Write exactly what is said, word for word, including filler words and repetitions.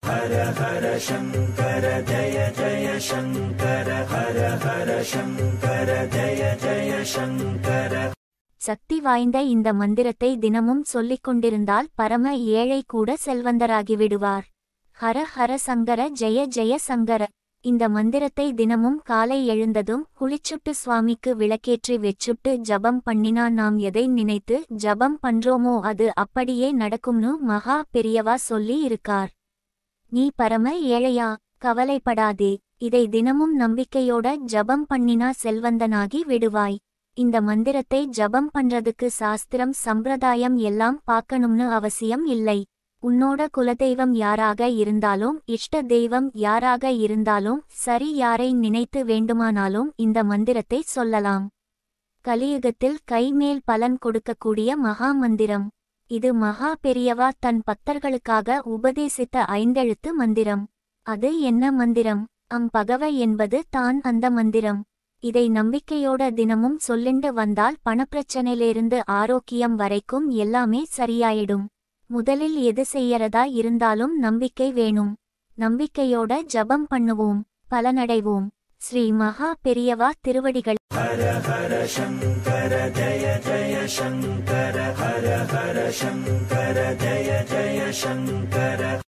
ஹர ஹர சங்கர ஜய ஜய சங்கர ஹர ஹர சங்கர ஜய ஜய சங்கர. சக்தி வாய்ந்த இந்த மந்திரத்தை தினமும் சொல்லிக் கொண்டிருந்தால் பரம ஏழை கூட செல்வந்தராகிவிடுவார். ஹர ஹர சங்கர ஜெய ஜெய சங்கர. இந்த மந்திரத்தை தினமும் காலை எழுந்ததும் குளிச்சுட்டு சுவாமிக்கு விளக்கேற்றி வெச்சுட்டு ஜபம் பண்ணினா நாம் எதை நினைத்து ஜபம் பண்றோமோ அது அப்படியே நடக்கும்னு மகா பெரியவா சொல்லி இருக்கார். நீ பரம ஏழையா? கவலைப்படாதே. இதை தினமும் நம்பிக்கையோட ஜபம் பண்ணினா செல்வந்தனாகி விடுவாய். இந்த மந்திரத்தை ஜபம் பண்றதுக்கு சாஸ்திரம் சம்பிரதாயம் எல்லாம் பார்க்கணும்னு அவசியம் இல்லை. உன்னோட குலதெய்வம் யாராக இருந்தாலும் இஷ்ட தெய்வம் யாராக இருந்தாலும் சரி, யாரை நினைத்து வேண்டுமானாலும் இந்த மந்திரத்தை சொல்லலாம். கலியுகத்தில் கைமேல் பலன் கொடுக்கக்கூடிய மகா மந்திரம் இது. மகா பெரியவா தன் பக்தர்களுக்காக உபதேசித்த ஐந்தெழுத்து மந்திரம். அது என்ன மந்திரம்? அம் பகவ என்பது தான் அந்த மந்திரம். இதை நம்பிக்கையோட தினமும் சொல்லிண்டு வந்தால் பணப்பிரச்சனையிலிருந்து ஆரோக்கியம் வரைக்கும் எல்லாமே சரியாயிடும். முதலில் எது செய்யறதா இருந்தாலும் நம்பிக்கை வேணும். நம்பிக்கையோட ஜபம் பண்ணுவோம், பலனடைவோம். ஸ்ரீ மகா பெரியவா திருவடிகள். ஹர ஹர சங்கர ஜய ஜய சங்கர ஹர ஹர சங்கர ஜய ஜய சங்கர.